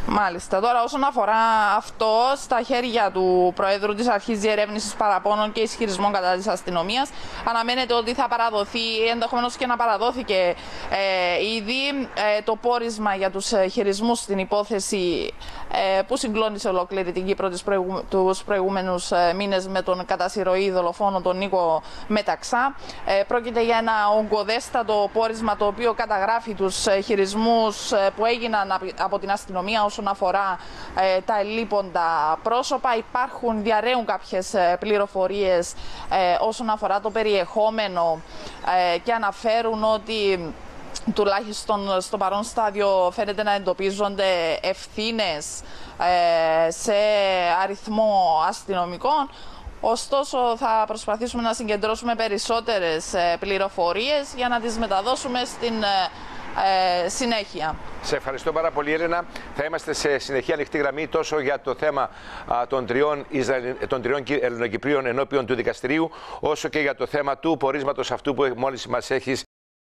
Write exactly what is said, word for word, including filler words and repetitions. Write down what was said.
Μάλιστα. Τώρα, όσον αφορά αυτό, στα χέρια του Προέδρου της Αρχής Διερεύνησης Παραπώνων και Ισχυρισμών κατά της αστυνομίας, αναμένεται ότι θα παραδοθεί, ενδεχομένως και να παραδόθηκε ε, ήδη, ε, το πόρισμα για τους χειρισμούς στην υπόθεση ε, που συγκλώνησε ολόκληρη την Κύπρο τις προηγου... τους προηγούμενους ε, μήνες με τον κατά συρροή δολοφόνο τον Νίκο Μεταξά. Ε, πρόκειται για ένα ογκοδέστατο πόρισμα το οποίο καταγράφει τους χειρισμούς ε, που έγιναν από την αστυνομία όσον αφορά ε, τα ελλείποντα πρόσωπα. Υπάρχουν, διαρρέουν κάποιες ε, πληροφορίες ε, όσον αφορά το περιεχόμενο ε, και αναφέρουν ότι τουλάχιστον στο παρόν στάδιο φαίνεται να εντοπίζονται ευθύνες ε, σε αριθμό αστυνομικών. Ωστόσο, θα προσπαθήσουμε να συγκεντρώσουμε περισσότερες ε, πληροφορίες για να τις μεταδώσουμε στην ε, συνέχεια. Σε ευχαριστώ πάρα πολύ, Έλενα. Θα είμαστε σε συνεχή ανοιχτή γραμμή τόσο για το θέμα α, των, τριών Ισραηλ... των τριών Ελληνοκυπρίων ενώπιον του δικαστηρίου, όσο και για το θέμα του πορίσματος αυτού που μόλις μας έχεις